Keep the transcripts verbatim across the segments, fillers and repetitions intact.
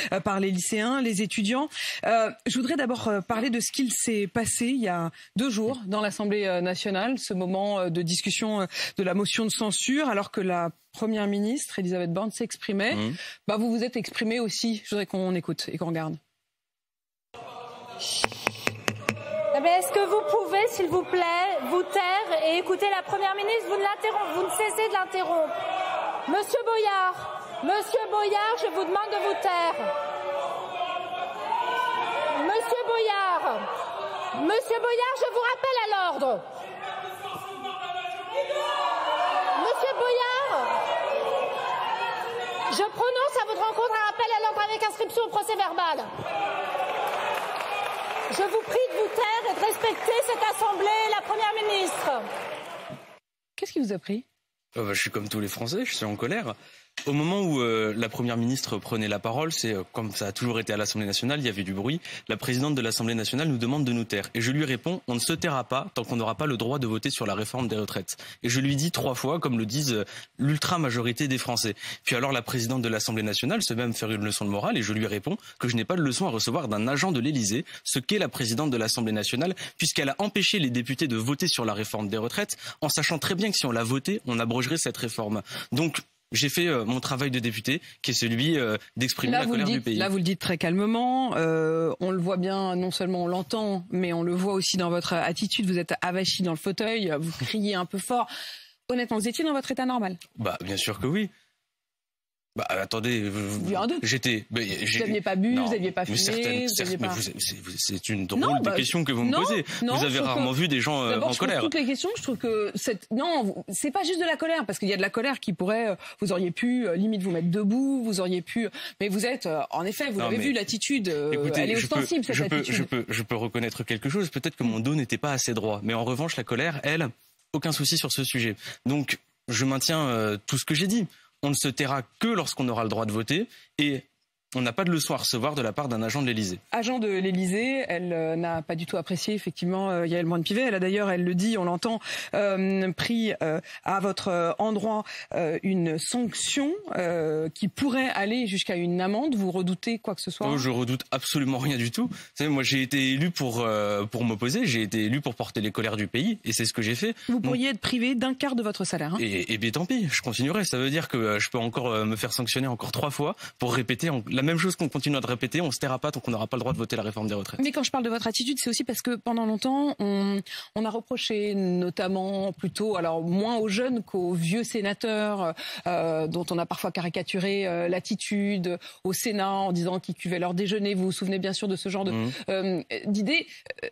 euh, par les lycéens, les étudiants. Euh, je voudrais d'abord euh, parler de ce qu'il s'est passé il y a deux jours dans l'Assemblée nationale, ce moment de discussion de la motion de censure, alors que la Première ministre, Elisabeth Borne, s'exprimait. Mmh. Bah, vous vous êtes exprimé aussi. Je voudrais qu'on écoute et qu'on regarde. Est-ce que vous pouvez, s'il vous plaît, vous taire et écouter la Première ministre? Vous ne, vous ne cessez de l'interrompre. Monsieur Boyard, Monsieur Boyard, je vous demande de vous taire. Monsieur Boyard, Monsieur Boyard, je vous rappelle à l'ordre. Monsieur Boyard, je prononce à votre rencontre un rappel à l'ordre avec inscription au procès verbal. Je vous prie de vous taire et de respecter cette assemblée et la Première ministre. Qu'est-ce qui vous a pris ? euh, bah, Je suis comme tous les Français, je suis en colère. Au moment où euh, la Première ministre prenait la parole, c'est euh, comme ça a toujours été à l'Assemblée nationale, il y avait du bruit. La présidente de l'Assemblée nationale nous demande de nous taire. Et je lui réponds, on ne se taira pas tant qu'on n'aura pas le droit de voter sur la réforme des retraites. Et je lui dis trois fois, comme le disent euh, l'ultra-majorité des Français. Puis alors la présidente de l'Assemblée nationale se met à me faire une leçon de morale et je lui réponds que je n'ai pas de leçon à recevoir d'un agent de l'Élysée, ce qu'est la présidente de l'Assemblée nationale, puisqu'elle a empêché les députés de voter sur la réforme des retraites, en sachant très bien que si on l'a votée, on abrogerait cette réforme. Donc, j'ai fait euh, mon travail de député, qui est celui euh, d'exprimer la colère dites, du pays. Là, vous le dites très calmement. Euh, on le voit bien, non seulement on l'entend, mais on le voit aussi dans votre attitude. Vous êtes avachi dans le fauteuil, vous criez un peu fort. Honnêtement, vous étiez dans votre état normal? Bah, bien sûr que oui. Bah attendez, j'étais. Vous n'aviez pas bu, non, vous n'aviez pas fumé, certaines, vous aviez pas... C'est une drôle non, bah, de question que vous me non, posez. Non, vous avez rarement que, vu des gens euh, en je colère. Toutes les questions, je trouve que cette... non, c'est pas juste de la colère, parce qu'il y a de la colère qui pourrait, vous auriez pu limite vous mettre debout, vous auriez pu, mais vous êtes, en effet, vous l'avez vu, l'attitude, elle est ostensible peux, cette je attitude. Peux, je peux, je peux reconnaître quelque chose. Peut-être que mon dos n'était pas assez droit, mais en revanche, la colère, elle, aucun souci sur ce sujet. Donc, je maintiens euh, tout ce que j'ai dit. On ne se taira que lorsqu'on aura le droit de voter et on n'a pas de leçon à recevoir de la part d'un agent de l'Élysée. Agent de l'Élysée, elle euh, n'a pas du tout apprécié effectivement euh, Yaël Braun-Pivet. Elle a d'ailleurs, elle le dit, on l'entend, euh, pris euh, à votre endroit euh, une sanction euh, qui pourrait aller jusqu'à une amende. Vous redoutez quoi que ce soit? Oh, je redoute absolument rien du tout. Vous savez, moi j'ai été élu pour euh, pour m'opposer, j'ai été élu pour porter les colères du pays et c'est ce que j'ai fait. Vous pourriez Donc, être privé d'un quart de votre salaire. Hein. Et, et bien tant pis, je continuerai. Ça veut dire que euh, je peux encore euh, me faire sanctionner encore trois fois pour répéter en, la même chose qu'on continue à répéter, on se taira pas tant qu'on n'aura pas le droit de voter la réforme des retraites. Mais quand je parle de votre attitude, c'est aussi parce que pendant longtemps, on, on a reproché notamment plutôt, alors moins aux jeunes qu'aux vieux sénateurs, euh, dont on a parfois caricaturé euh, l'attitude au Sénat en disant qu'ils cuvaient leur déjeuner. Vous vous souvenez bien sûr de ce genre de, mmh. euh, d'idées.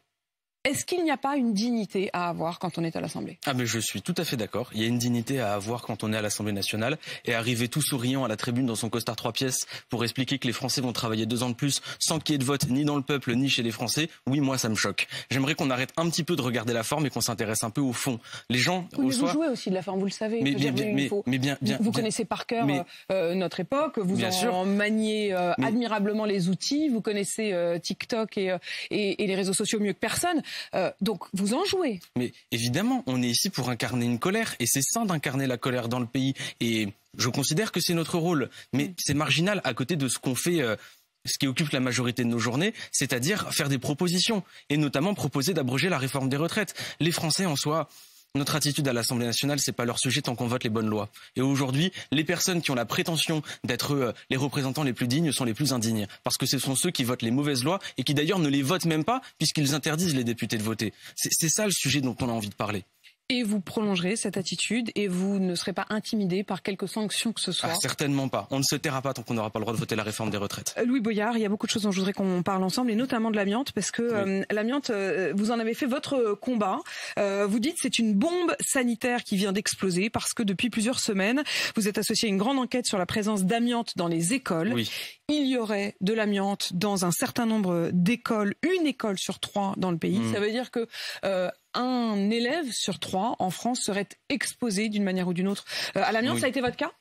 Est-ce qu'il n'y a pas une dignité à avoir quand on est à l'Assemblée? Ah mais je suis tout à fait d'accord. Il y a une dignité à avoir quand on est à l'Assemblée nationale et arriver tout souriant à la tribune dans son costard trois pièces pour expliquer que les Français vont travailler deux ans de plus sans qu'il y ait de vote ni dans le peuple ni chez les Français. Oui, moi ça me choque. J'aimerais qu'on arrête un petit peu de regarder la forme et qu'on s'intéresse un peu au fond. Les gens. Oui, mais soir... vous jouez aussi de la forme, vous le savez. Mais bien, bien, mais, mais bien, bien, vous bien, connaissez par cœur mais, euh, notre époque. Vous bien en sûr. maniez euh, mais... admirablement les outils. Vous connaissez euh, TikTok et, euh, et, et les réseaux sociaux mieux que personne. Euh, donc vous en jouez. Mais évidemment, on est ici pour incarner une colère et c'est sain d'incarner la colère dans le pays. Et je considère que c'est notre rôle. Mais mmh. c'est marginal à côté de ce qu'on fait... Euh, ce qui occupe la majorité de nos journées, c'est-à-dire faire des propositions, et notamment proposer d'abroger la réforme des retraites. Les Français, en soi, notre attitude à l'Assemblée nationale, c'est pas leur sujet tant qu'on vote les bonnes lois. Et aujourd'hui, les personnes qui ont la prétention d'être euh, les représentants les plus dignes sont les plus indignes, parce que ce sont ceux qui votent les mauvaises lois, et qui d'ailleurs ne les votent même pas, puisqu'ils interdisent les députés de voter. C'est, c'est ça le sujet dont on a envie de parler. Et vous prolongerez cette attitude et vous ne serez pas intimidé par quelque sanction que ce soit? Ah, certainement pas. On ne se taira pas tant qu'on n'aura pas le droit de voter la réforme des retraites. Louis Boyard, il y a beaucoup de choses dont je voudrais qu'on parle ensemble et notamment de l'amiante parce que oui. euh, l'amiante, euh, vous en avez fait votre combat. Euh, vous dites c'est une bombe sanitaire qui vient d'exploser parce que depuis plusieurs semaines, vous êtes associé à une grande enquête sur la présence d'amiante dans les écoles. Oui. Il y aurait de l'amiante dans un certain nombre d'écoles, une école sur trois dans le pays. Mmh. Ça veut dire que euh, un élève sur trois en France serait exposé d'une manière ou d'une autre euh, à l'amiante. Oui. Ça a été votre cas?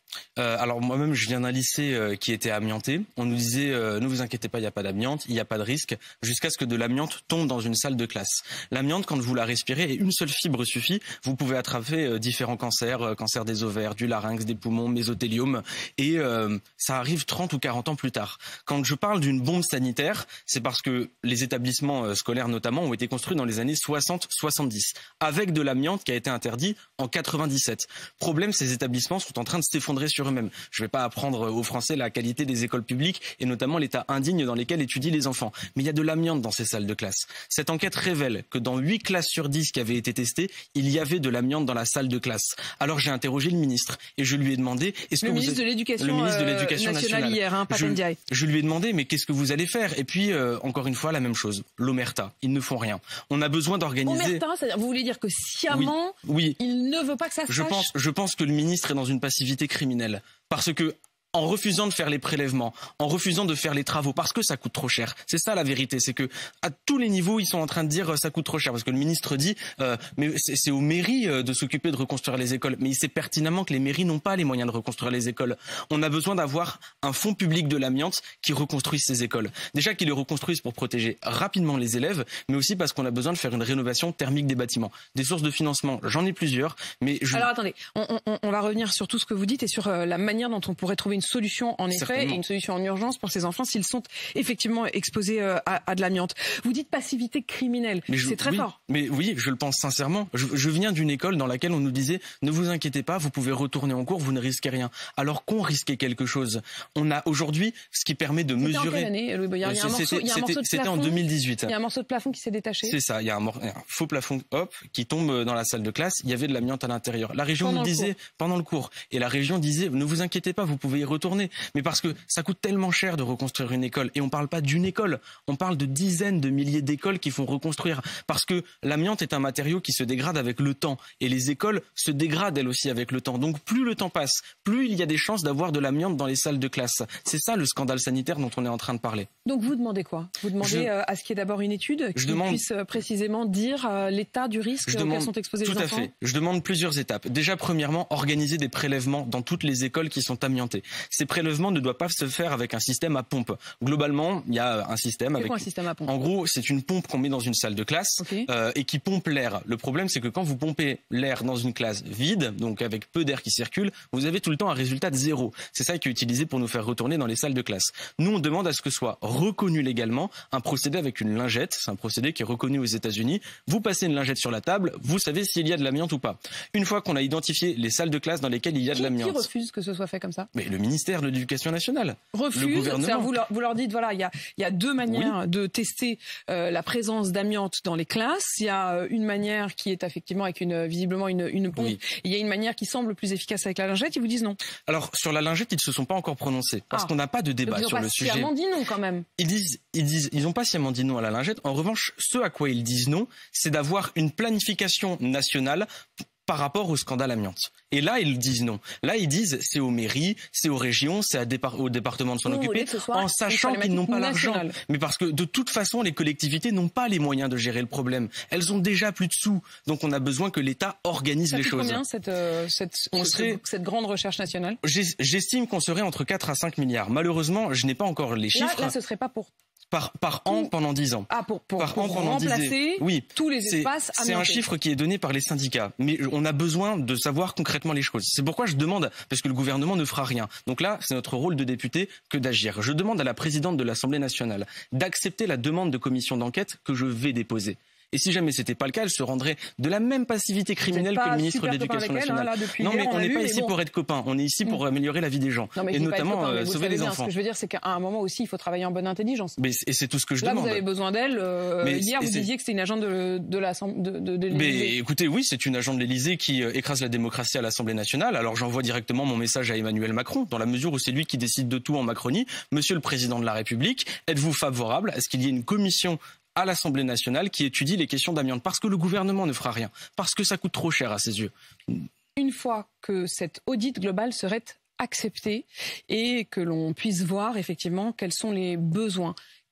Euh, alors moi-même, je viens d'un lycée euh, qui était amianté. On nous disait euh, ne vous inquiétez pas, il n'y a pas d'amiante, il n'y a pas de risque, jusqu'à ce que de l'amiante tombe dans une salle de classe. L'amiante, quand vous la respirez, et une seule fibre suffit, vous pouvez attraper euh, différents cancers, euh, cancer des ovaires, du larynx, des poumons, mésothéliome, et euh, ça arrive trente ou quarante ans plus tard. Quand je parle d'une bombe sanitaire, c'est parce que les établissements euh, scolaires notamment ont été construits dans les années soixante soixante-dix, avec de l'amiante qui a été interdit en quatre-vingt-dix-sept. Problème, ces établissements sont en train de s'effondrer sur eux-mêmes. Je ne vais pas apprendre aux Français la qualité des écoles publiques et notamment l'état indigne dans lesquels étudient les enfants. Mais il y a de l'amiante dans ces salles de classe. Cette enquête révèle que dans huit classes sur dix qui avaient été testées, il y avait de l'amiante dans la salle de classe. Alors j'ai interrogé le ministre et je lui ai demandé... Est-ce le, que ministre vous êtes... de l'Éducation le ministre de euh, l'Éducation nationale, nationale hier, hein, je, Papendiaï. je lui ai demandé mais qu'est-ce que vous allez faire? Et puis euh, encore une fois la même chose, l'omerta, ils ne font rien. On a besoin d'organiser... Omerta, c'est-à-dire vous voulez dire que sciemment, oui, oui. il ne veut pas que ça se je sache. pense, je pense que le ministre est dans une passivité criminelle. Parce que en refusant de faire les prélèvements, en refusant de faire les travaux, parce que ça coûte trop cher. C'est ça la vérité, c'est que à tous les niveaux, ils sont en train de dire euh, ça coûte trop cher, parce que le ministre dit euh, mais c'est aux mairies euh, de s'occuper de reconstruire les écoles. Mais il sait pertinemment que les mairies n'ont pas les moyens de reconstruire les écoles. On a besoin d'avoir un fonds public de l'amiante qui reconstruise ces écoles. Déjà qu'ils les reconstruisent pour protéger rapidement les élèves, mais aussi parce qu'on a besoin de faire une rénovation thermique des bâtiments. Des sources de financement, j'en ai plusieurs, mais je... Alors attendez, on, on, on va revenir sur tout ce que vous dites et sur euh, la manière dont on pourrait trouver une solution en effet Certainement. et une solution en urgence pour ces enfants s'ils sont effectivement exposés euh, à, à de l'amiante. Vous dites passivité criminelle, c'est très oui, fort. Mais oui, je le pense sincèrement. Je, je viens d'une école dans laquelle on nous disait ne vous inquiétez pas, vous pouvez retourner en cours, vous ne risquez rien. Alors qu'on risquait quelque chose. On a aujourd'hui ce qui permet de mesurer. En quelle année, Louis Boyard? Il y a un morceau, il y a un morceau de C'était plafond. en deux mille dix-huit. Il y a un morceau de plafond qui s'est détaché. C'est ça, il y a un, un faux plafond hop qui tombe dans la salle de classe, il y avait de l'amiante à l'intérieur. La région pendant nous disait le pendant le cours et la région disait ne vous inquiétez pas, vous pouvez y retourner. Mais parce que ça coûte tellement cher de reconstruire une école et on parle pas d'une école, on parle de dizaines de milliers d'écoles qui font reconstruire parce que l'amiante est un matériau qui se dégrade avec le temps et les écoles se dégradent elles aussi avec le temps. Donc plus le temps passe, plus il y a des chances d'avoir de l'amiante dans les salles de classe. C'est ça le scandale sanitaire dont on est en train de parler. Donc vous demandez quoi? Vous demandez je, euh, à ce qu'il y ait d'abord une étude qui demande, puisse euh, précisément dire euh, l'état du risque auquel sont exposés les enfants? Tout à fait. Je demande plusieurs étapes. Déjà, premièrement, organiser des prélèvements dans toutes les écoles qui sont amiantées. Ces prélèvements ne doivent pas se faire avec un système à pompe. Globalement, il y a un système avec... Quoi, un système à pompe? En gros, c'est une pompe qu'on met dans une salle de classe okay. euh, et qui pompe l'air. Le problème, c'est que quand vous pompez l'air dans une classe vide, donc avec peu d'air qui circule, vous avez tout le temps un résultat de zéro. C'est ça qui est utilisé pour nous faire retourner dans les salles de classe. Nous, on demande à ce que soit reconnu légalement un procédé avec une lingette. C'est un procédé qui est reconnu aux États-Unis. Vous passez une lingette sur la table, vous savez s'il y a de l'amiante ou pas. Une fois qu'on a identifié les salles de classe dans lesquelles il y a de l'amiante. Qui refuse que ce soit fait comme ça? Mais le ministère de l'Éducation nationale. Refuse. Le gouvernement. Vous leur, vous leur dites voilà, il y a, il y a deux manières oui. de tester euh, la présence d'amiante dans les classes. Il y a une manière qui est effectivement avec une visiblement une, une pompe. Oui. Il y a une manière qui semble plus efficace avec la lingette. Ils vous disent non. Alors sur la lingette, ils ne se sont pas encore prononcés parce ah. qu'on n'a pas de débat Donc, sur le sujet. Ils n'ont pas sciemment dit non quand même. Ils disent, ils disent, ils n'ont pas sciemment dit non à la lingette. En revanche, ce à quoi ils disent non, c'est d'avoir une planification nationale par rapport au scandale amiante. Et là, ils disent non. Là, ils disent c'est aux mairies, c'est aux régions, c'est départ, au département de s'en occuper, en sachant qu'ils n'ont pas l'argent. Mais parce que de toute façon, les collectivités n'ont pas les moyens de gérer le problème. Elles ont déjà plus de sous. Donc on a besoin que l'État organise Ça les coûte choses. Combien cette, euh, cette, on cette, serait, cette grande recherche nationale? J'estime qu'on serait entre quatre à cinq milliards. Malheureusement, je n'ai pas encore les chiffres. Là, là ce serait pas pour... Par, par an pendant dix ans. Ah, pour, pour, par pour an pendant remplacer oui, tous les espaces amiantés. C'est un chiffre qui est donné par les syndicats. Mais on a besoin de savoir concrètement les choses. C'est pourquoi je demande, parce que le gouvernement ne fera rien. Donc là, c'est notre rôle de député que d'agir. Je demande à la présidente de l'Assemblée nationale d'accepter la demande de commission d'enquête que je vais déposer. Et si jamais c'était pas le cas, elle se rendrait de la même passivité criminelle que le ministre de l'Éducation nationale. Elle, hein, là, non, mais hier, on n'est pas vu, ici bon. pour être copains. On est ici pour mmh. améliorer la vie des gens. Non, mais et notamment copain, euh, sauver les bien. enfants. Ce que je veux dire, c'est qu'à un moment aussi, il faut travailler en bonne intelligence. Mais, et c'est tout ce que je là, demande. Là, vous avez besoin d'elle. Euh, mais hier, vous disiez que c'était une agente de, de l'Assemblée de, de, de l'Élysée. Mais écoutez, oui, c'est une agente de l'Élysée qui euh, écrase la démocratie à l'Assemblée nationale. Alors j'envoie directement mon message à Emmanuel Macron, dans la mesure où c'est lui qui décide de tout en Macronie. Monsieur le Président de la République, êtes-vous favorable à ce qu'il y ait une commission à l'Assemblée nationale qui étudie les questions d'amiante? Parce que le gouvernement ne fera rien, parce que ça coûte trop cher à ses yeux. Une fois que cette audit globale serait acceptée et que l'on puisse voir effectivement quels sont les besoins,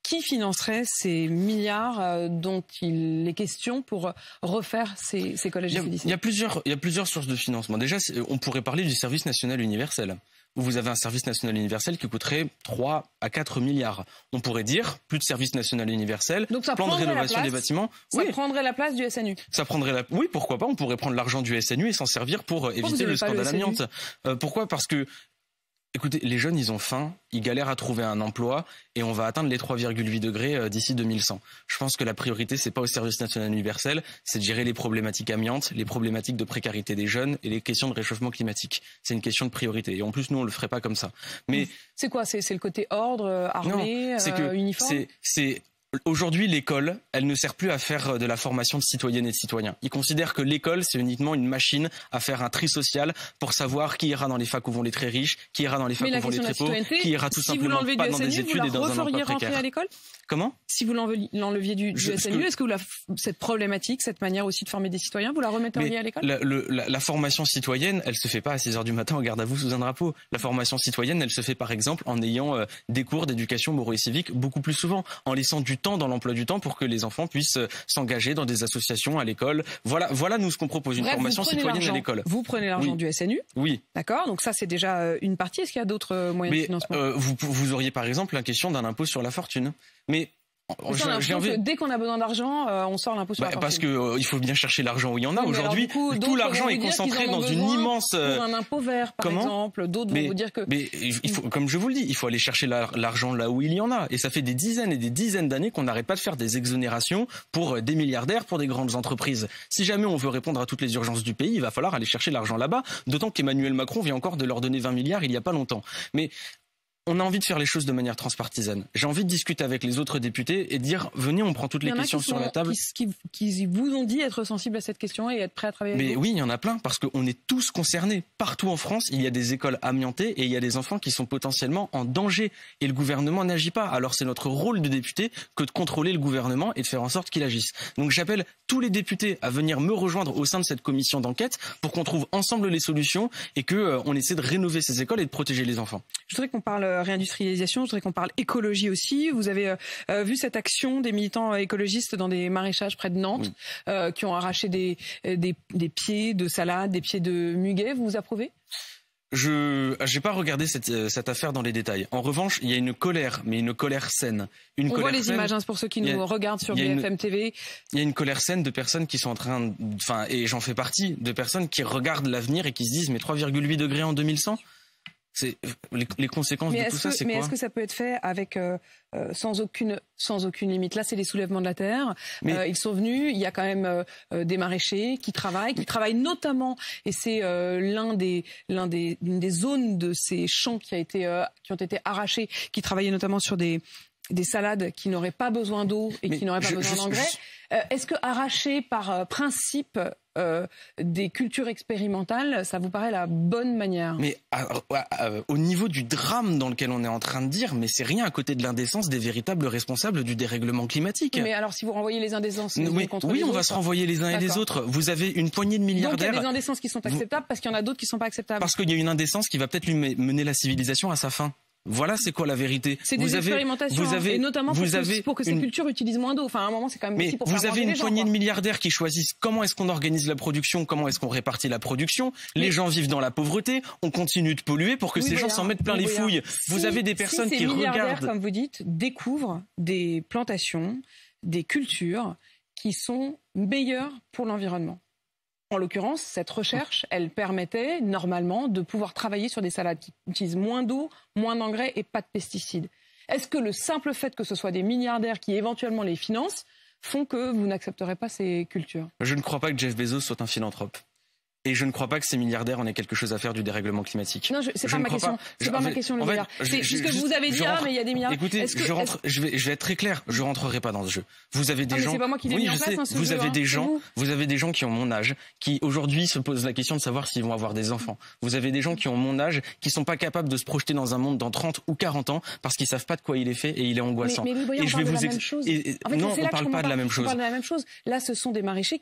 qui financerait ces milliards euh, dont il est question pour refaire ces, ces collèges et ces lycées? Il y a plusieurs, il y a plusieurs sources de financement. Déjà, on pourrait parler du service national universel, où vous avez un service national universel qui coûterait trois à quatre milliards. On pourrait dire, plus de service national universel, donc ça plan de rénovation place, des bâtiments. Ça oui. prendrait la place du S N U. Ça prendrait la... Oui, pourquoi pas, on pourrait prendre l'argent du S N U et s'en servir pour éviter le scandale amiante. Euh, pourquoi? Parce que écoutez, les jeunes, ils ont faim, ils galèrent à trouver un emploi et on va atteindre les trois virgule huit degrés d'ici deux mille cent. Je pense que la priorité, c'est pas au service national universel, c'est de gérer les problématiques amiantes, les problématiques de précarité des jeunes et les questions de réchauffement climatique. C'est une question de priorité. Et en plus, nous, on le ferait pas comme ça. Mais c'est quoi? C'est le côté ordre, armée, non, c'est que euh, uniforme? C'est aujourd'hui, l'école, elle ne sert plus à faire de la formation de citoyennes et de citoyens. Ils considèrent que l'école, c'est uniquement une machine à faire un tri social pour savoir qui ira dans les facs où vont les très riches, qui ira dans les facs où vont les très pauvres, qui ira tout si simplement pas dans des études et dans un emploi précaire. À l'école? Comment? Si vous l'enleviez du, du S N U, est-ce que vous la, cette problématique, cette manière aussi de former des citoyens, vous la remetteriez à l'école? la, la, la formation citoyenne, elle se fait pas à six heures du matin en garde à vous sous un drapeau. La formation citoyenne, elle se fait par exemple en ayant euh, des cours d'éducation moraux et civique beaucoup plus souvent, en laissant du temps dans l'emploi du temps pour que les enfants puissent euh, s'engager dans des associations à l'école. Voilà, voilà nous ce qu'on propose, une Bref, formation citoyenne à l'école. Vous prenez l'argent oui. du S N U? Oui. D'accord, donc ça c'est déjà euh, une partie. Est-ce qu'il y a d'autres euh, moyens Mais, de financement? euh, vous, vous auriez par exemple la question d'un impôt sur la fortune. Mais j'ai envie... que dès qu'on a besoin d'argent, euh, on sort l'impôt sur bah, la fortune. Parce que euh, il faut bien chercher l'argent où il y en a. Oui, aujourd'hui. Tout l'argent est concentré dans une immense. Pour un impôt vert, par Comment exemple. D'autres vont vous dire que. Mais il faut, comme je vous le dis, il faut aller chercher l'argent là où il y en a. Et ça fait des dizaines et des dizaines d'années qu'on n'arrête pas de faire des exonérations pour des milliardaires, pour des grandes entreprises. Si jamais on veut répondre à toutes les urgences du pays, il va falloir aller chercher l'argent là-bas. D'autant qu'Emmanuel Macron vient encore de leur donner vingt milliards il y a pas longtemps. Mais on a envie de faire les choses de manière transpartisane. J'ai envie de discuter avec les autres députés et de dire venez, on prend toutes les questions sur la table. Qui, qui, qui vous ont dit être sensibles à cette question et être prêts à travailler avec Mais vous. Oui, il y en a plein parce qu'on est tous concernés. Partout en France, il y a des écoles amiantées et il y a des enfants qui sont potentiellement en danger. Et le gouvernement n'agit pas. Alors c'est notre rôle de député que de contrôler le gouvernement et de faire en sorte qu'il agisse. Donc j'appelle tous les députés à venir me rejoindre au sein de cette commission d'enquête pour qu'on trouve ensemble les solutions et qu'on euh, essaie de rénover ces écoles et de protéger les enfants. Je voudrais qu'on parle réindustrialisation. Je voudrais qu'on parle écologie aussi. Vous avez euh, vu cette action des militants écologistes dans des maraîchages près de Nantes, oui. euh, qui ont arraché des, des, des pieds de salade, des pieds de muguet. Vous vous approuvez ? Je n'ai pas regardé cette, cette affaire dans les détails. En revanche, il y a une colère, mais une colère saine. Une On colère voit les saine. images, hein, c'est pour ceux qui nous a, regardent sur B F M T V. Il y a une colère saine de personnes qui sont en train, enfin, et j'en fais partie, de personnes qui regardent l'avenir et qui se disent mais trois virgule huit degrés en deux mille cent. C'est les, les conséquences mais de tout ça, c'est quoi? Mais est-ce que ça peut être fait avec euh, euh, sans aucune sans aucune limite? Là, c'est les soulèvements de la terre. Mais... Euh, ils sont venus. Il y a quand même euh, des maraîchers qui travaillent, qui travaillent notamment, et c'est euh, l'un des l'un des l'une des zones de ces champs qui a été euh, qui ont été arrachés, qui travaillaient notamment sur des des salades qui n'auraient pas besoin d'eau et mais qui n'auraient pas je, besoin d'engrais. Euh, est-ce que arracher par euh, principe euh, des cultures expérimentales, ça vous paraît la bonne manière? Mais à, à, à, au niveau du drame dans lequel on est en train de dire, mais c'est rien à côté de l'indécence des véritables responsables du dérèglement climatique. Mais alors, si vous renvoyez les indécences les mais, contre oui, les on autres, va se renvoyer les uns et les autres. Vous avez une poignée de milliardaires. Donc il y a des indécences qui sont acceptables vous... parce qu'il y en a d'autres qui ne sont pas acceptables. Parce qu'il y a une indécence qui va peut-être lui mener la civilisation à sa fin. Voilà, c'est quoi la vérité? C'est des avez, expérimentations, vous avez, et notamment pour, vous que, avez pour que ces une... cultures utilisent moins d'eau. Enfin, à un moment, c'est quand même mais aussi pour vous faire avez une les gens, poignée quoi. de milliardaires qui choisissent comment est-ce qu'on organise la production, comment est-ce qu'on répartit la production. Mais... Les gens vivent dans la pauvreté, on continue de polluer pour que oui, ces gens s'en mettent plein oui, les fouilles. Si, vous avez des personnes si qui ces regardent, comme vous dites, découvrent des plantations, des cultures qui sont meilleures pour l'environnement. En l'occurrence, cette recherche, elle permettait normalement de pouvoir travailler sur des salades qui utilisent moins d'eau, moins d'engrais et pas de pesticides. Est-ce que le simple fait que ce soit des milliardaires qui éventuellement les financent font que vous n'accepterez pas ces cultures? Je ne crois pas que Jeff Bezos soit un philanthrope. Et je ne crois pas que ces milliardaires en aient quelque chose à faire du dérèglement climatique. Non, c'est pas ma question. C'est pas ma question, le milliard. C'est ce que vous avez dit, ah, mais il y a des milliards. Écoutez, que, je rentre, je vais, je vais être très clair. Je rentrerai pas dans ce jeu. Vous avez des ah, gens. C'est pas moi qui l'ai oui, mis en je place, sais. hein, ce vous jeu, avez hein, des gens. vous. vous avez des gens qui ont mon âge, qui aujourd'hui se posent la question de savoir s'ils vont avoir des enfants. Vous avez des gens qui ont mon âge, qui sont pas capables de se projeter dans un monde dans trente ou quarante ans parce qu'ils savent pas de quoi il est fait et il est angoissant. Mais, mais Louis Boyard, et je vais vous ex... et, et, en fait, non, on parle pas de la même chose. On parle de la même chose. Là, ce sont des maraîchers qui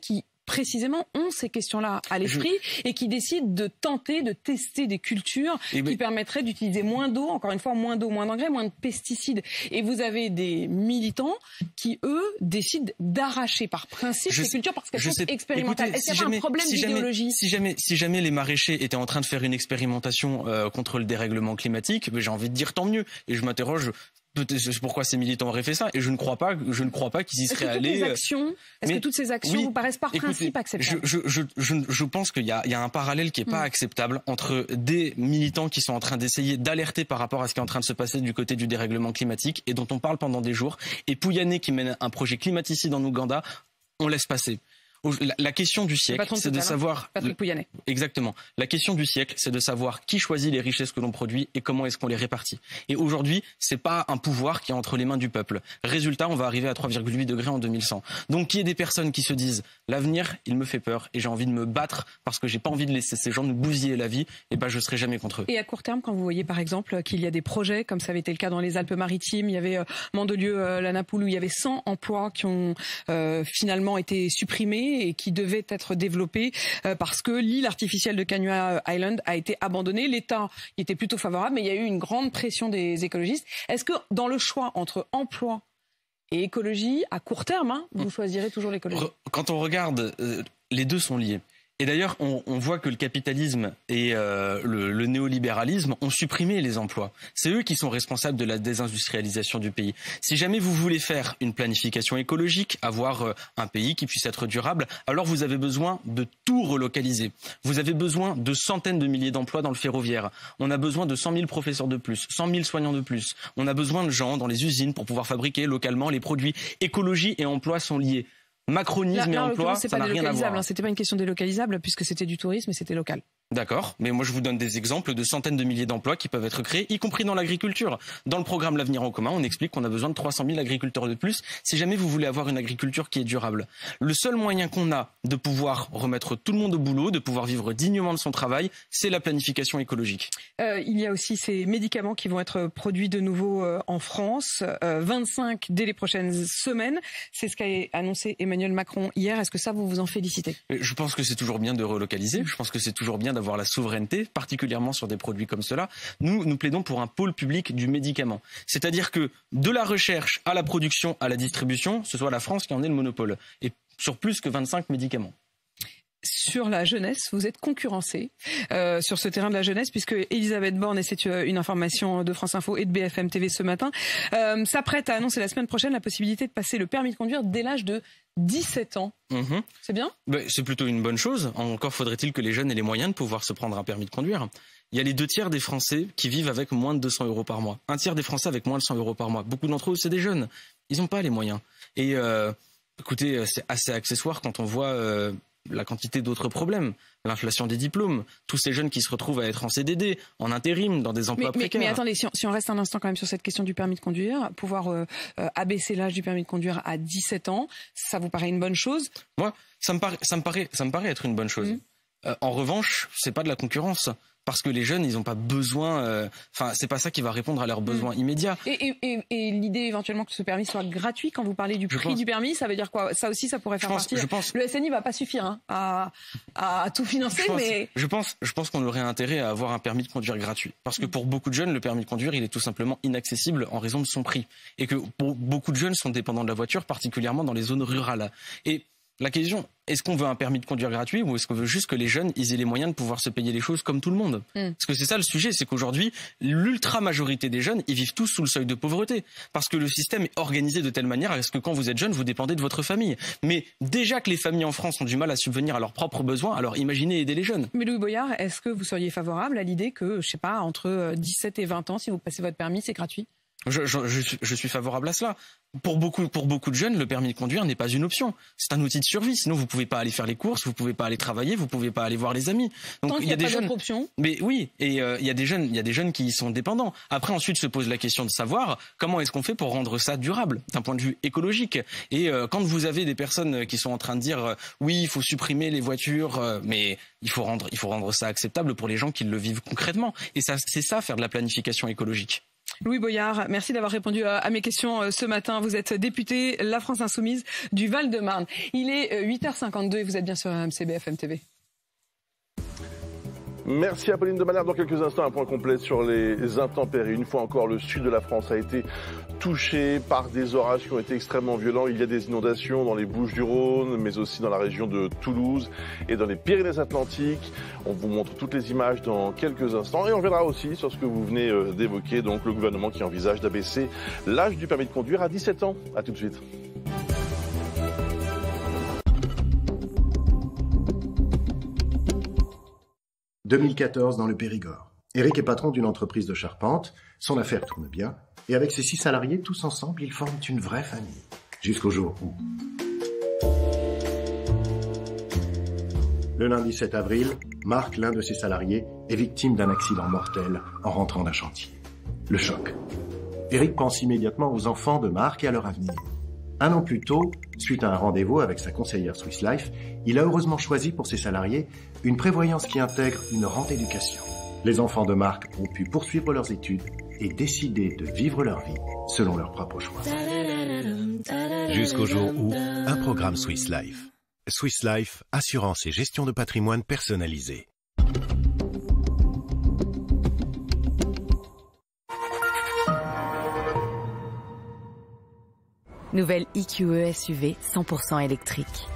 précisément ont ces questions-là à l'esprit Je... et qui décident de tenter de tester des cultures et qui ben... permettraient d'utiliser moins d'eau, encore une fois moins d'eau, moins d'engrais, moins de pesticides. Et vous avez des militants qui, eux, décident d'arracher par principe je... ces cultures parce qu'elles sont sais... expérimentales. Est-ce qu'il y a pas un problème si d'idéologie si jamais, si jamais les maraîchers étaient en train de faire une expérimentation euh, contre le dérèglement climatique, j'ai envie de dire tant mieux. Et je m'interroge... C'est pourquoi ces militants auraient fait ça, et je ne crois pas, je ne crois pas qu'ils y seraient allés. Est-ce que toutes ces actions oui, vous paraissent par écoutez, principe acceptables? je, je, je, je pense qu'il y a, il y a un parallèle qui est pas mmh. acceptable entre des militants qui sont en train d'essayer d'alerter par rapport à ce qui est en train de se passer du côté du dérèglement climatique et dont on parle pendant des jours, et Pouyanné qui mène un projet climaticide en Ouganda, on laisse passer. La, la question du siècle, c'est de savoir... Patrick Pouyanné. Exactement. La question du siècle, c'est de savoir qui choisit les richesses que l'on produit et comment est-ce qu'on les répartit. Et aujourd'hui, c'est pas un pouvoir qui est entre les mains du peuple. Résultat, on va arriver à trois virgule huit degrés en deux mille cent. Donc, qu'il y ait des personnes qui se disent l'avenir, il me fait peur et j'ai envie de me battre parce que j'ai pas envie de laisser ces gens nous bousiller la vie, et ben je serai jamais contre eux. Et à court terme, quand vous voyez par exemple qu'il y a des projets, comme ça avait été le cas dans les Alpes-Maritimes, il y avait euh, Mandelieu, euh, la Napoule, où il y avait cent emplois qui ont euh, finalement été supprimés et qui devaient être développé euh, parce que l'île artificielle de Kanu'a Island a été abandonnée. L'État y était plutôt favorable, mais il y a eu une grande pression des écologistes. Est-ce que dans le choix entre emploi et écologie, à court terme, hein, vous choisirez toujours l'écologie? Quand on regarde, euh, les deux sont liés. Et d'ailleurs, on, on voit que le capitalisme et euh, le, le néolibéralisme ont supprimé les emplois. C'est eux qui sont responsables de la désindustrialisation du pays. Si jamais vous voulez faire une planification écologique, avoir euh, un pays qui puisse être durable, alors vous avez besoin de tout relocaliser. Vous avez besoin de centaines de milliers d'emplois dans le ferroviaire. On a besoin de cent mille professeurs de plus, cent mille soignants de plus. On a besoin de gens dans les usines pour pouvoir fabriquer localement les produits. Écologie et emploi sont liés. Macronisme là, là, et emploi, ça n'a rien à voir. Hein, c'était pas une question délocalisable puisque c'était du tourisme et c'était local. D'accord, mais moi je vous donne des exemples de centaines de milliers d'emplois qui peuvent être créés, y compris dans l'agriculture. Dans le programme L'Avenir en commun, on explique qu'on a besoin de trois cent mille agriculteurs de plus si jamais vous voulez avoir une agriculture qui est durable. Le seul moyen qu'on a de pouvoir remettre tout le monde au boulot, de pouvoir vivre dignement de son travail, c'est la planification écologique. Euh, il y a aussi ces médicaments qui vont être produits de nouveau euh, en France, euh, vingt-cinq dès les prochaines semaines. C'est ce qu'a annoncé Emmanuel Macron hier. Est-ce que ça, vous vous en félicitez? Je pense que c'est toujours bien de relocaliser. Je pense que c'est toujours bien d'avoir la souveraineté, particulièrement sur des produits comme cela. Nous, nous plaidons pour un pôle public du médicament. C'est-à-dire que de la recherche à la production, à la distribution, ce soit la France qui en ait le monopole. Et sur plus que vingt-cinq médicaments. Sur la jeunesse, vous êtes concurrencé euh, sur ce terrain de la jeunesse, puisque Elisabeth Borne, et c'est une information de France Info et de B F M T V ce matin, euh, s'apprête à annoncer la semaine prochaine la possibilité de passer le permis de conduire dès l'âge de dix-sept ans. Mmh. C'est bien? Ben, c'est plutôt une bonne chose. Encore faudrait-il que les jeunes aient les moyens de pouvoir se prendre un permis de conduire. Il y a les deux tiers des Français qui vivent avec moins de deux cents euros par mois. Un tiers des Français avec moins de cent euros par mois. Beaucoup d'entre eux, c'est des jeunes. Ils n'ont pas les moyens. Et euh, écoutez, c'est assez accessoire quand on voit... Euh, la quantité d'autres problèmes, l'inflation des diplômes, tous ces jeunes qui se retrouvent à être en C D D, en intérim, dans des emplois mais, précaires. Mais, mais attendez, si on, si on reste un instant quand même sur cette question du permis de conduire, pouvoir euh, euh, abaisser l'âge du permis de conduire à dix-sept ans, ça vous paraît une bonne chose? Moi, ça me paraît, ça me paraît, ça me paraît être une bonne chose. Mmh. Euh, en revanche, c'est pas de la concurrence. Parce que les jeunes, ils n'ont pas besoin... Enfin, euh, c'est pas ça qui va répondre à leurs besoins mmh. immédiats. Et, et, et, et l'idée éventuellement que ce permis soit gratuit, quand vous parlez du je prix pense. du permis, ça veut dire quoi? Ça aussi, ça pourrait faire je pense, partie... Je pense... Le S N I va pas suffire hein, à, à tout financer, je pense, mais... Je pense, je pense qu'on aurait intérêt à avoir un permis de conduire gratuit. Parce que pour beaucoup de jeunes, le permis de conduire, il est tout simplement inaccessible en raison de son prix. Et que pour beaucoup de jeunes sont dépendants de la voiture, particulièrement dans les zones rurales. Et... la question, est-ce qu'on veut un permis de conduire gratuit ou est-ce qu'on veut juste que les jeunes ils aient les moyens de pouvoir se payer les choses comme tout le monde? mm. Parce que c'est ça le sujet, c'est qu'aujourd'hui, l'ultra-majorité des jeunes, ils vivent tous sous le seuil de pauvreté. Parce que le système est organisé de telle manière à ce que quand vous êtes jeune, vous dépendez de votre famille. Mais déjà que les familles en France ont du mal à subvenir à leurs propres besoins, alors imaginez aider les jeunes. Mais Louis Boyard, est-ce que vous seriez favorable à l'idée que, je sais pas, entre dix-sept et vingt ans, si vous passez votre permis, c'est gratuit? Je, je, je, je suis favorable à cela. Pour beaucoup, pour beaucoup de jeunes, le permis de conduire n'est pas une option. C'est un outil de survie. Sinon, vous pouvez pas aller faire les courses, vous pouvez pas aller travailler, vous pouvez pas aller voir les amis. Donc, Tant il y a, y a des pas jeunes. Option. Mais oui, et euh, il y a des jeunes, il y a des jeunes qui sont dépendants. Après, ensuite, se pose la question de savoir comment est-ce qu'on fait pour rendre ça durable d'un point de vue écologique. Et euh, quand vous avez des personnes qui sont en train de dire euh, oui, il faut supprimer les voitures, euh, mais il faut rendre, il faut rendre ça acceptable pour les gens qui le vivent concrètement. Et ça, c'est ça, faire de la planification écologique. Louis Boyard, merci d'avoir répondu à, à mes questions ce matin. Vous êtes député La France Insoumise du Val-de-Marne. Il est huit heures cinquante-deux et vous êtes bien sur R M C B F M T V. Merci à Pauline de Malherbe. Dans quelques instants, un point complet sur les intempéries. Une fois encore, le sud de la France a été touché par des orages qui ont été extrêmement violents. Il y a des inondations dans les Bouches-du-Rhône, mais aussi dans la région de Toulouse et dans les Pyrénées-Atlantiques. On vous montre toutes les images dans quelques instants et on reviendra aussi sur ce que vous venez d'évoquer, donc le gouvernement qui envisage d'abaisser l'âge du permis de conduire à dix-sept ans. À tout de suite. deux mille quatorze dans le Périgord. Eric est patron d'une entreprise de charpente, son affaire tourne bien, et avec ses six salariés, tous ensemble, ils forment une vraie famille. Jusqu'au jour où... Le lundi sept avril, Marc, l'un de ses salariés, est victime d'un accident mortel en rentrant d'un chantier. Le choc. Eric pense immédiatement aux enfants de Marc et à leur avenir. Un an plus tôt, suite à un rendez-vous avec sa conseillère Swiss Life, il a heureusement choisi pour ses salariés une prévoyance qui intègre une rente éducation. Les enfants de Marc ont pu poursuivre leurs études et décider de vivre leur vie selon leur propre choix. Jusqu'au jour où, un programme Swiss Life. Swiss Life, assurance et gestion de patrimoine personnalisé. Nouvelle I Q E S U V cent pour cent électrique.